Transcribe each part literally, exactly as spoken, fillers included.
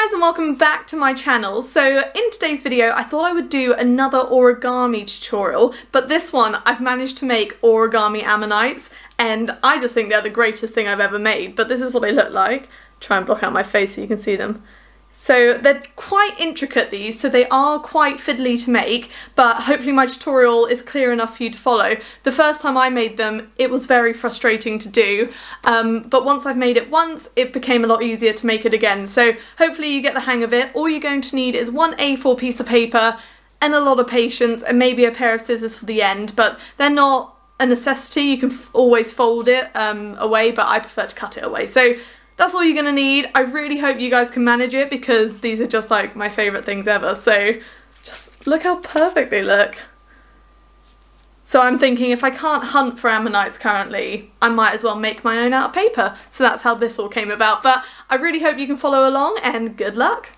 guys and welcome back to my channel. So in today's video I thought I would do another origami tutorial, but this one I've managed to make origami ammonites and I just think they're the greatest thing I've ever made. But this is what they look like. Try and block out my face so you can see them. So they're quite intricate, these, so they are quite fiddly to make, but hopefully my tutorial is clear enough for you to follow. The first time I made them, it was very frustrating to do, um, but once I've made it once, it became a lot easier to make it again. So hopefully you get the hang of it. All you're going to need is one A four piece of paper and a lot of patience and maybe a pair of scissors for the end, but they're not a necessity. You can f always fold it um, away, but I prefer to cut it away. So that's all you're gonna need. I really hope you guys can manage it because these are just like my favourite things ever. So just look how perfect they look. So I'm thinking if I can't hunt for ammonites currently, I might as well make my own out of paper. So that's how this all came about. But I really hope you can follow along and good luck.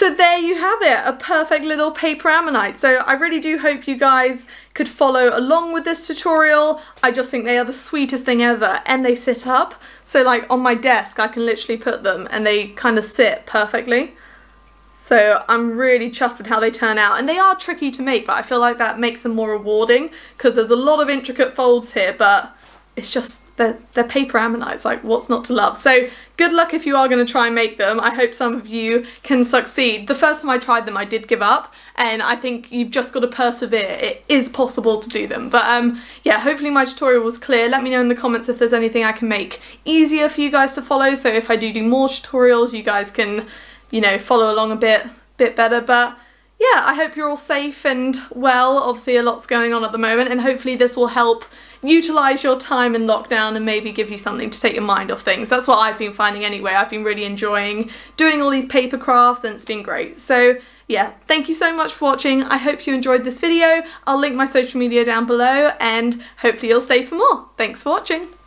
So there you have it, a perfect little paper ammonite. So I really do hope you guys could follow along with this tutorial. I just think they are the sweetest thing ever, and they sit up. So like on my desk I can literally put them and they kind of sit perfectly. So I'm really chuffed with how they turn out, and they are tricky to make, but I feel like that makes them more rewarding because there's a lot of intricate folds here, but it's just, they're, they're paper ammonites, like what's not to love? So good luck if you are going to try and make them. I hope some of you can succeed. The first time I tried them I did give up, and I think you've just got to persevere. It is possible to do them. But um, yeah, hopefully my tutorial was clear. Let me know in the comments if there's anything I can make easier for you guys to follow, so if I do do more tutorials you guys can, you know, follow along a bit, bit better. But yeah, I hope you're all safe and well. Obviously a lot's going on at the moment, and hopefully this will help utilise your time in lockdown and maybe give you something to take your mind off things. That's what I've been finding anyway. I've been really enjoying doing all these paper crafts and it's been great. So yeah, thank you so much for watching. I hope you enjoyed this video. I'll link my social media down below and hopefully you'll stay for more. Thanks for watching.